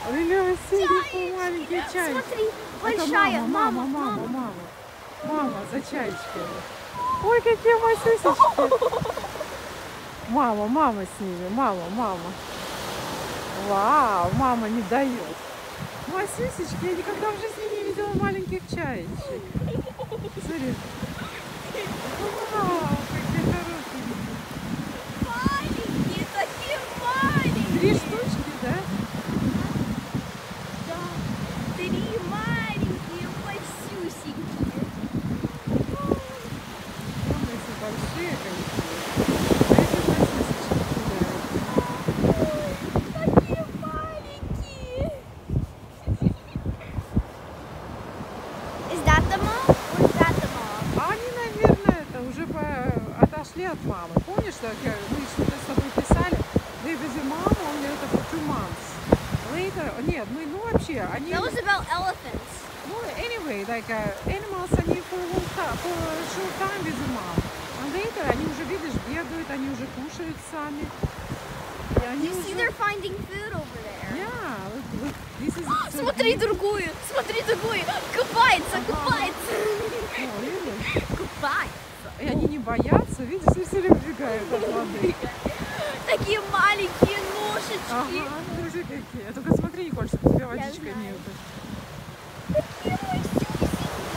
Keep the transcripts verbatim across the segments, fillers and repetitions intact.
Лиля, Василий, маленький чай. Смотри, Это большая. мама, мама, мама, мама. Мама за чаечками. Ой, какие масюсечки. Мама, мама с ними. Мама, мама. Вау, мама не дает. Масюсечки, я никогда в жизни не видела маленьких чаечек. Смотри. Вау, какие хорошие. Маленькие, такие маленькие. Три штучки, да? Да. Три маленькие масюсенькие. Вон эти большие какие. А эти масюсечки гуляют. Такие маленькие. Is that the mom or is that the mom? А они, наверное, это уже по- отошли от мамы. Помнишь, что я- мы что-то с тобой писали? They visit mom only это for two months. Later, нет, мы, ну вообще, они, That was about elephants. ну, anyway, like uh, animals, они for, a long time, for a short time visit mom. А later, они уже, видишь, бегают, они уже кушают сами. И они You see, уже... they're finding food over there. Yeah, look, look, this is so Смотри big. другую, смотри другую. Купается, купается. О, видишь? Купается. И они не боятся, видишь, и все время бегают от воды. Такие маленькие ножички. Ага, друзья какие. Только смотри, Николь, чтобы тебя водичка знаю. не это. Такие масюсенькие.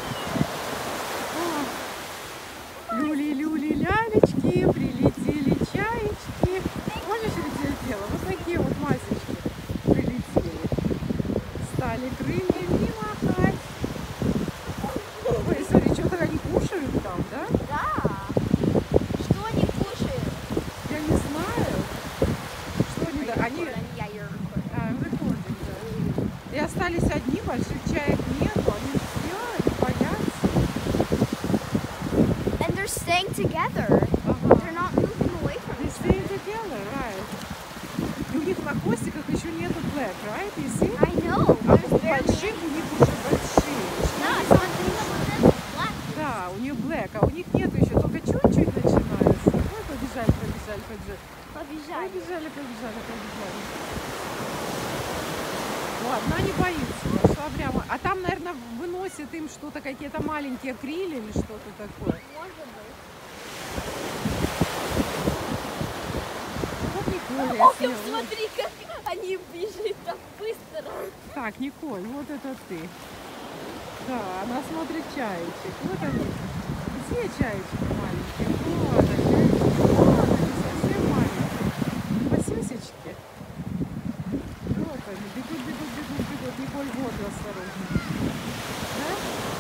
Люли, люли, лялечки, прилетели чаечки. Помнишь, где я делала? Вот такие вот масечки прилетели. Стали крыльями махать. Ой, смотри, что-то они кушают там, да? Да. Что они кушают? Я не знаю. Что они, да? Они Я ее а, recording, да. И остались одни, больших чаек нету. Они все, они боятся. And they're staying together. Ага. They're not moving away from They each stay other. together, right? И у них на хвостиках еще нету black, right? You see? I know. А There's у barely больших any. у них уже большие. Да, смотри, вот это black. Да, у них black, а у них нету еще, только чуть-чуть начинается. Ой, побежали, побежали, побежали. Побежали. Побежали, побежали, побежали. Ну, одна не боится, пошла прямо. А там, наверное, выносят им что-то, какие-то маленькие крылья или что-то такое. Может быть. Вот Николь, я Ох, сняла. смотри, как они бежит так быстро. Так, Николь, вот это ты. Да, она смотрит чаечек. Вот они. Где чаечки маленькие? Вот они, чаечки. Вот они, совсем маленькие. Масюсечки. Вот они. Бегут, бегут, бегут, бегут. Николь, вот осторожно. Да?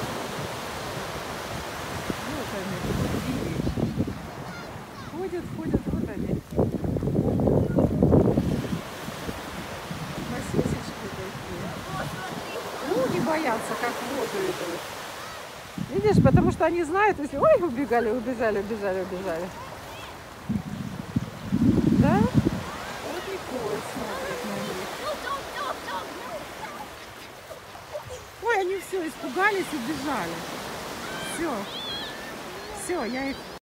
Вот они. Видишь? Ходят, ходят, вот они. Масюсечки такие. Вот, смотри. Ну, не боятся, как в воду идут. Видишь, потому что они знают, если... Ой, убегали, убежали, убежали, убежали. Да? Вот Николь смотрит на них. No, don't, don't, don't, no. Ой, они все, испугались и бежали. Все. Все, я их